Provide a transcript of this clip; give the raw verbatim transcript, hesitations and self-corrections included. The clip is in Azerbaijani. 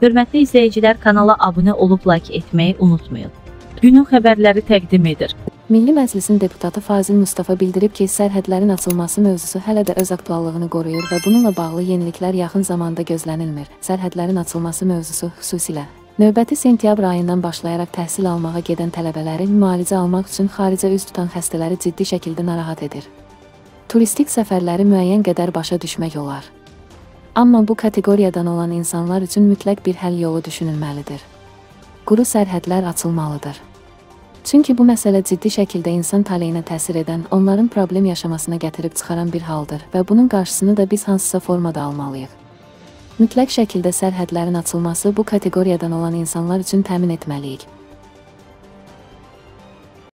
Hörmətli izləyicilər, kanala abunə olub like etməyi unutmayın. Günün xəbərləri təqdim edir. Milli Məclisin deputatı Fazil Mustafa bildirib ki, sərhədlərin açılması mövzusu hələ də öz aktuallığını qoruyur və bununla bağlı yeniliklər yaxın zamanda gözlənilmir. Sərhədlərin açılması mövzusu xüsusilə növbəti sentyabr ayından başlayaraq təhsil almağa gedən tələbələri müalicə almaq üçün xaricə üz tutan xəstələri ciddi şəkildə narahat edir. Turistik səfərləri müəyyən qədər başa düşmək olar. Amma bu kateqoriyadan olan insanlar üçün mütləq bir həll yolu düşünülməlidir. Quru sərhədlər açılmalıdır. Çünki bu məsələ ciddi şəkildə insan taleyinə təsir edən, onların problem yaşamasına gətirib çıxaran bir haldır və bunun qarşısını da biz hansısa formada almalıyıq. Mütləq şəkildə sərhədlərin açılması bu kateqoriyadan olan insanlar üçün təmin etməliyik.